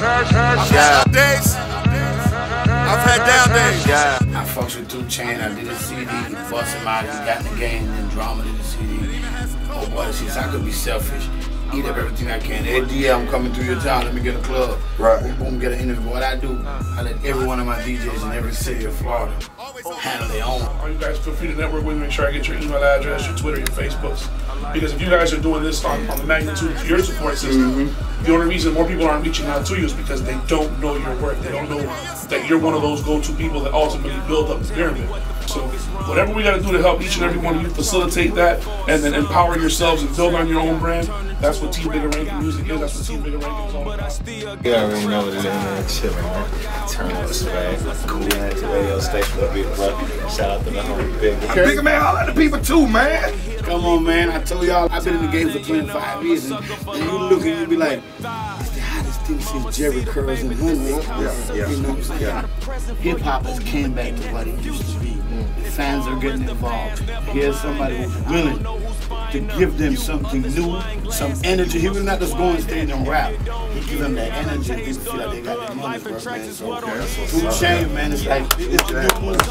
I've had up days. I've had down days. I fucks with 2 Chainz. I did a CD, bust him out, he got in the game, and then Drama did a CD. Oh boy, since I could be selfish, eat up everything I can. Hey, DL, I'm coming through your town, let me get a club. Right. Boom, boom, get an interview. What I do, I let every one of my DJs in every city of Florida handle their own. All you guys feel free to network with me, make sure I get your email address, your Twitter, your Facebooks. Because if you guys are doing this on the magnitude of your support system, the only reason more people aren't reaching out to you is because they don't know your work. They don't know that you're one of those go-to people that ultimately build up the pyramid. So whatever we got to do to help each and every one of you facilitate that and then empower yourselves and build on your own brand, that's what Team Bigga Rankin Music is. That's what Team Bigga Rankin is all about. You already know what it is, man. Chillin', man. Turn up the swag. Cool ass radio station up here, bro. Shout out to the homie Bigga. Bigga, man, all of the people too, man. Come on, man. I told y'all I've been in the game for 25 years, and you look and you be like, it's the hottest thing since Jerry Curls and Honey. You know what I'm saying? Hip hop has came back to what it used to be. The fans are getting involved. Here's somebody who's willing to give them something new, some energy. He will not just go on stage and rap. He give them that energy. People feel like they got that money for it, man. So 2 Chainz, man, it's like it's the new move.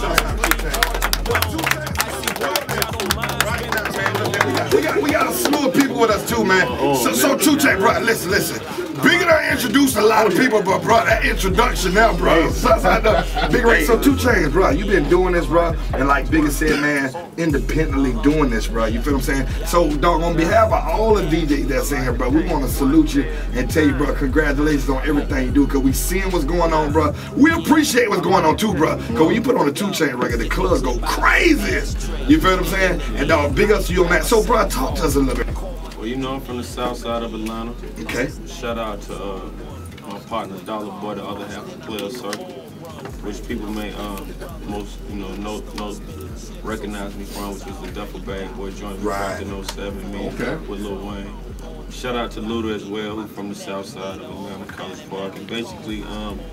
We got a slew of people with us too, man. So 2 Chainz, bro, listen. Bigga done introduced a lot of people, but bro, that introduction now, bro. Big Ray, so 2 Chainz, bro, you been doing this, bro, and like Bigga said, man, independently doing this, bro. You feel what I'm saying? So, dog, on behalf of all the DJs that's in here, bro, we want to salute you and tell you, bro, congratulations on everything you do, because we seeing what's going on, bro. We appreciate what's going on too, bro, because when you put on a 2 Chainz record, the clubs go crazy. You feel what I'm saying? And dog, big ups to you on that. So, bro, talk to us a little bit. Well, you know I'm from the south side of Atlanta. Okay. Shout out to my partner Dollar Boy, the other half of Player Circle, which people may most recognize me from, which was the Duffel Bag Boy joint we dropped in 07 with Lil Wayne. Shout out to Luda as well, who's from the south side of Atlanta, College Park. And basically,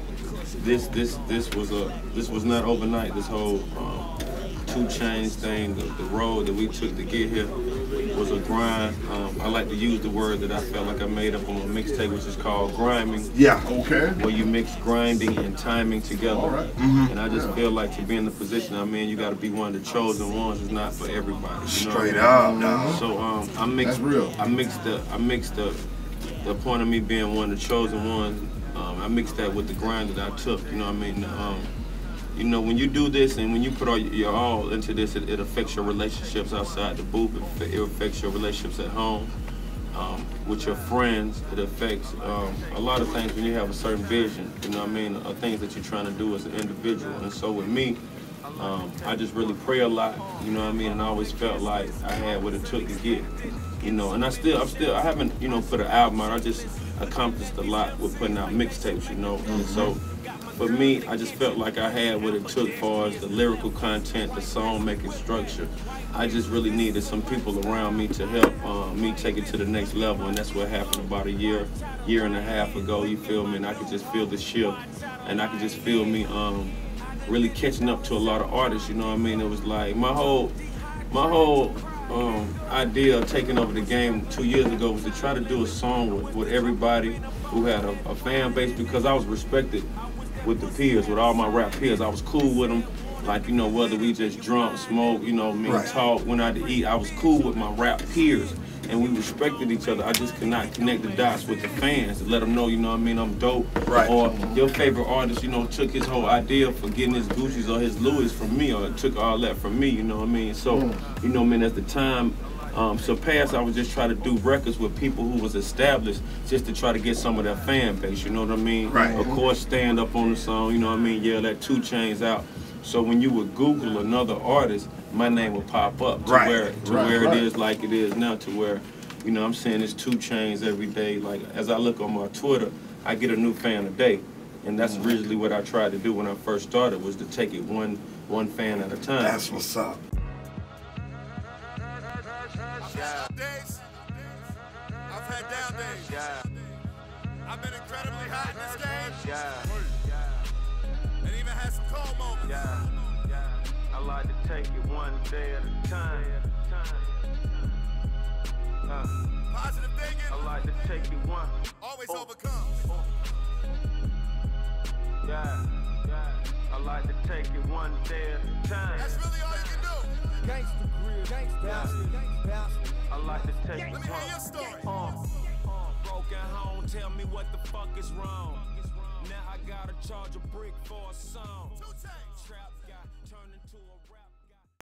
this was not overnight. This whole 2 Chainz thing, the road that we took to get here was a grind. I like to use the word that I felt like I made up on a mixtape, which is called grinding. Yeah. Okay. Where you mix grinding and timing together. All right. And I just feel like to be in the position I'm in, you got to be one of the chosen ones. It's not for everybody. You know Straight up, no. So I mixed the point of me being one of the chosen ones. I mixed that with the grind that I took. You know what I mean? You know, when you do this and when you put all your all into this, it affects your relationships outside the booth. It affects your relationships at home, with your friends. It affects a lot of things when you have a certain vision, you know what I mean, things that you're trying to do as an individual. And so with me, I just really pray a lot, you know what I mean, and I always felt like I had what it took to get, you know, and I haven't, you know, put an album out. I just accomplished a lot with putting out mixtapes, you know, and so for me, I just felt like I had what it took as far as the lyrical content, the song making structure. I just really needed some people around me to help me take it to the next level, and that's what happened about a year and a half ago, you feel me, and I could just feel the shift, and I could just feel me really catching up to a lot of artists, you know what I mean? It was like my whole idea of taking over the game 2 years ago was to try to do a song with everybody who had a fan base, because I was respected with the peers, with all my rap peers. I was cool with them, like, you know, whether we just drunk, smoke, you know, talk, went out to eat, I was cool with my rap peers, and we respected each other. I just could not connect the dots with the fans to let them know, you know what I mean, I'm dope. Right. Or your favorite artist, you know, took his whole idea for getting his Gucci's or his Louis from me, or took all that from me, you know what I mean? So, you know what I mean, as the time surpassed, I was just trying to do records with people who was established, just to try to get some of that fan base, you know what I mean? Right. Of course, stand up on the song, you know what I mean? Yeah, that 2 Chainz out. So when you would Google another artist, my name would pop up to where it is like it is now, to where, you know, I'm saying it's 2 Chainz every day. Like, as I look on my Twitter, I get a new fan a day. And that's originally what I tried to do when I first started, was to take it one fan at a time. That's what's up. Days. I've had down days. I've been incredibly hot in this game. And even had some cold moments. I like to take it one day at a time. Positive thinking. I like to take it one. Always overcomes. I like to take it one day at a time. That's really all you can do. Gangsta grill, gangsta. I like to take Let me hear your story. Broken home, tell me what the fuck is wrong. Now I gotta charge a brick for a song. Two Chainz. Trap got turned into a rap.